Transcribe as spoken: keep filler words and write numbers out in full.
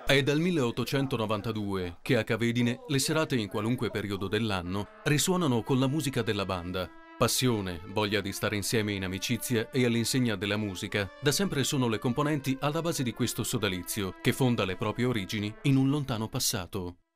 È dal milleottocentonovantadue che a Cavedine le serate in qualunque periodo dell'anno risuonano con la musica della banda. Passione, voglia di stare insieme in amicizia e all'insegna della musica da sempre sono le componenti alla base di questo sodalizio che fonda le proprie origini in un lontano passato.